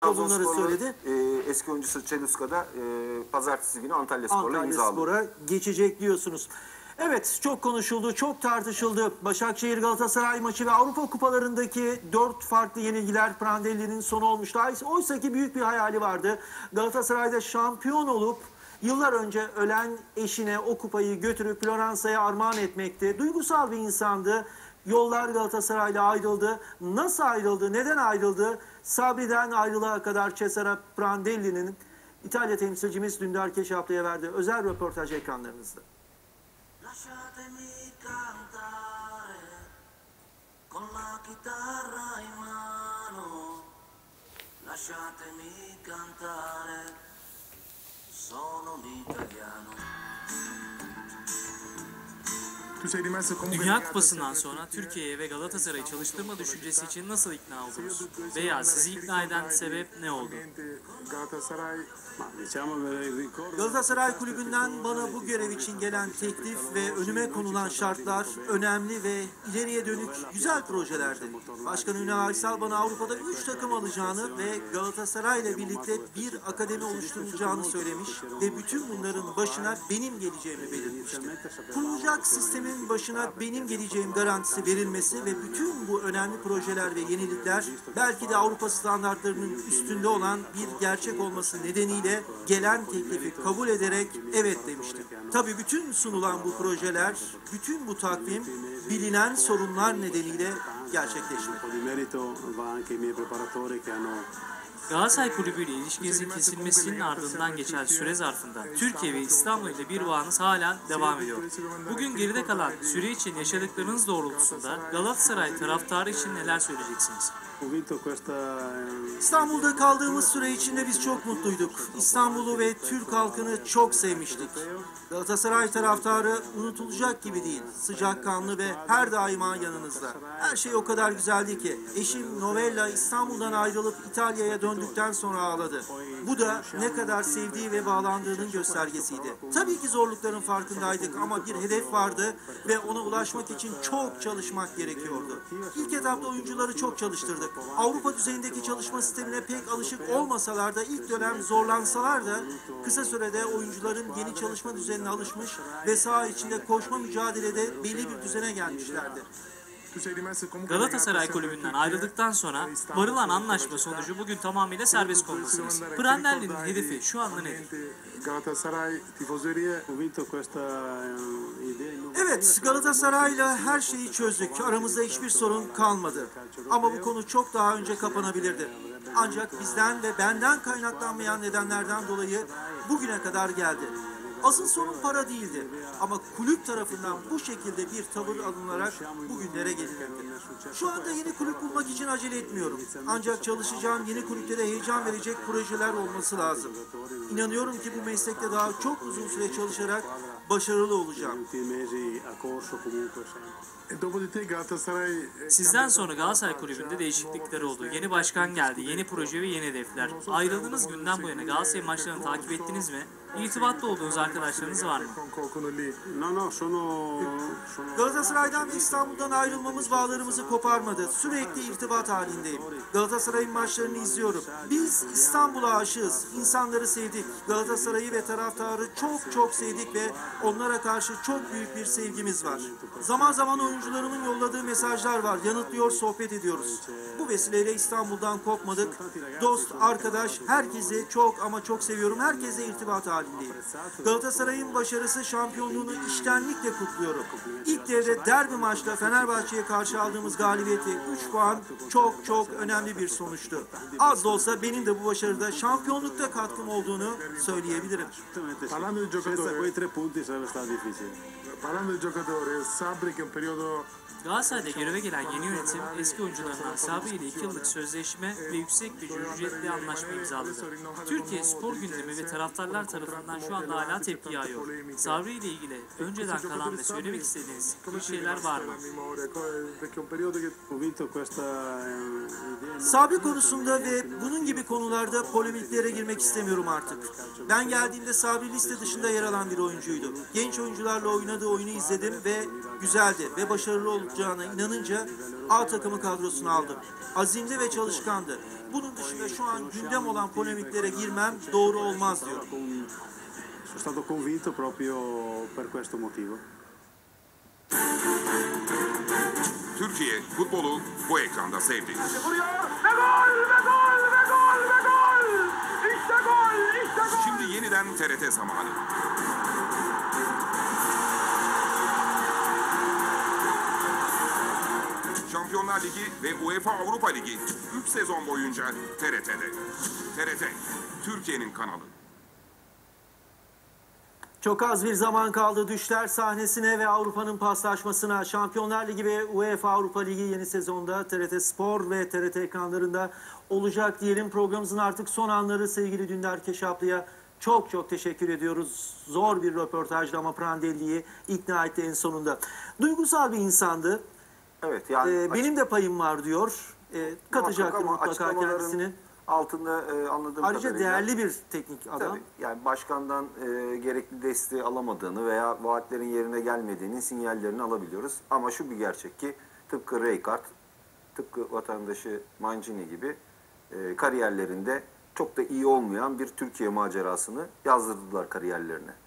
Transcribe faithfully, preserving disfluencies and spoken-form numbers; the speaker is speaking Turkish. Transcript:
O bunları söyledi. E, eski oyuncusu Çeluska'da e, pazartesi günü Antalya Spor'la Antalya imzaladı. Spor'a geçecek diyorsunuz. Evet, çok konuşuldu, çok tartışıldı. Başakşehir Galatasaray maçı ve Avrupa kupalarındaki dört farklı yenilgiler Prandelli'nin sonu olmuştu. Oysa ki büyük bir hayali vardı. Galatasaray'da şampiyon olup yıllar önce ölen eşine o kupayı götürüp Floransa'ya armağan etmekti. Duygusal bir insandı. Yollar Galatasaray'la ayrıldı. Nasıl ayrıldı, neden ayrıldı? Sabri'den ayrılığa kadar Cesare Prandelli'nin İtalya temsilcimiz Dündar Keşaplı'ya verdiği özel röportaj ekranlarınızda. Lasciatemi cantare con la chitarra in mano, lasciatemi cantare, sono un italiano. Dünya Kupası'ndan sonra Türkiye'ye ve Galatasaray'ı çalıştırma düşüncesi için nasıl ikna oldunuz? Veya sizi ikna eden sebep ne oldu? Galatasaray Kulübü'nden bana bu görev için gelen teklif ve önüme konulan şartlar önemli ve ileriye dönük güzel projelerdi. Başkan Ünal Aysal bana Avrupa'da üç takım alacağını ve Galatasaray ile birlikte bir akademi oluşturulacağını söylemiş ve bütün bunların başına benim geleceğimi belirtmişti. Kurulacak sistemin başına benim geleceğim garantisi verilmesi ve bütün bu önemli projeler ve yenilikler belki de Avrupa standartlarının üstünde olan bir gerçek olması nedeniyle gelen teklifi kabul ederek evet demiştim. Tabii bütün sunulan bu projeler, bütün bu takvim bilinen sorunlar nedeniyle gerçekleşmedi. Galatasaray Kulübü ile ilişkinizin kesilmesinin ardından geçen süre zarfında Türkiye ve İstanbul ile bir bağınız hala devam ediyor. Bugün geride kalan süre için yaşadıklarınız doğrultusunda Galatasaray taraftarı için neler söyleyeceksiniz? İstanbul'da kaldığımız süre içinde biz çok mutluyduk. İstanbul'u ve Türk halkını çok sevmiştik. Galatasaray taraftarı unutulacak gibi değil. Sıcakkanlı ve her daima yanınızda. Her şey o kadar güzeldi ki eşim Novella İstanbul'dan ayrılıp İtalya'ya döndükten sonra ağladı. Bu da ne kadar sevdiği ve bağlandığının göstergesiydi. Tabii ki zorlukların farkındaydık ama bir hedef vardı ve ona ulaşmak için çok çalışmak gerekiyordu. İlk etapta oyuncuları çok çalıştırdık. Avrupa düzeyindeki çalışma sistemine pek alışık olmasalar da ilk dönem zorlansalar da kısa sürede oyuncuların yeni çalışma düzenine alışmış ve saha içinde koşma mücadelede belli bir düzene gelmişlerdi. Galatasaray Kulübü'nden ayrıldıktan sonra varılan anlaşma sonucu bugün tamamıyla serbest konumdasınız. Prandelli'nin hedefi şu anda nedir? Evet, Galatasaray'la her şeyi çözdük. Aramızda hiçbir sorun kalmadı. Ama bu konu çok daha önce kapanabilirdi. Ancak bizden ve benden kaynaklanmayan nedenlerden dolayı bugüne kadar geldi. Asıl sorun para değildi. Ama kulüp tarafından bu şekilde bir tavır alınarak bugünlere gelinildi. Şu anda yeni kulüp bulmak için acele etmiyorum. Ancak çalışacağım yeni kulüpte de heyecan verecek projeler olması lazım. İnanıyorum ki bu meslekte daha çok uzun süre çalışarak başarılı olacağım. Sizden sonra Galatasaray Kulübü'nde değişiklikler oldu. Yeni başkan geldi, yeni proje ve yeni hedefler. Ayrıldığınız günden bu yana Galatasaray maçlarını takip ettiniz mi? İrtibatta olduğunuz arkadaşlarınız var mı? Galatasaray'dan ve İstanbul'dan ayrılmamız bağlarımızı koparmadı. Sürekli irtibat halindeyim. Galatasaray'ın maçlarını izliyorum. Biz İstanbul'a aşığız. İnsanları sevdik. Galatasaray'ı ve taraftarı çok çok sevdik ve onlara karşı çok büyük bir sevgimiz var. Zaman zaman oyuncularımın yolladığı mesajlar var. Yanıtlıyor, sohbet ediyoruz. Bu vesileyle İstanbul'dan kopmadık. Dost, arkadaş, herkesi çok ama çok seviyorum. Herkesle irtibat halindeyim. Galatasaray'ın başarısı, şampiyonluğunu içtenlikle kutluyorum. İlk devre derbi maçta Fenerbahçe'ye karşı aldığımız galibiyeti üç puan çok çok önemli bir sonuçtu. Az da olsa benim de bu başarıda şampiyonlukta katkım olduğunu söyleyebilirim. Parlando di giocatore, Sabri che un periodo Galatasaray'da göreve gelen yeni yönetim eski oyuncularından Sabri ile iki yıllık sözleşme ve yüksek bir ücretli anlaşma imzaladı. Türkiye spor gündemi ve taraftarlar tarafından şu anda hala tepki yağıyor. Sabri ile ilgili önceden kalan ve söylemek istediğiniz bir şeyler var mı? Sabri konusunda ve bunun gibi konularda polemiklere girmek istemiyorum artık. Ben geldiğimde Sabri liste dışında yer alan bir oyuncuydu. Genç oyuncularla oynadığı oyunu izledim ve güzeldi ve başarılı olacağına inanınca A takımı kadrosuna aldım. Azimli ve çalışkandı. Bu Bunun dışında şu an gündem olan polemiklere girmem doğru olmaz diyor. Sono stato convinto proprio per questo motivo. Türkiye futbolu bu ekranda sevdi. Şimdi yeniden T R T zamanı. Şampiyonlar Ligi ve UEFA Avrupa Ligi üç sezon boyunca T R T'de. T R T, Türkiye'nin kanalı. Çok az bir zaman kaldı düşler sahnesine ve Avrupa'nın paslaşmasına. Şampiyonlar Ligi ve UEFA Avrupa Ligi yeni sezonda T R T Spor ve T R T ekranlarında olacak diyelim. Programımızın artık son anları sevgili Dündar Keşaplı'ya çok çok teşekkür ediyoruz. Zor bir röportajdı ama Prandelli'yi ikna etti en sonunda. Duygusal bir insandı. Evet yani Ee, benim de payım var diyor. Ee, katacaktır ama mutlaka açıklamaların kendisini. altında e, anladığım Ayrıca kadarıyla... değerli bir teknik adam. Tabii, yani başkandan e, gerekli desteği alamadığını veya vaatlerin yerine gelmediğinin sinyallerini alabiliyoruz. Ama şu bir gerçek ki tıpkı Rijkaard, tıpkı vatandaşı Mancini gibi e, kariyerlerinde çok da iyi olmayan bir Türkiye macerasını yazdırdılar kariyerlerine.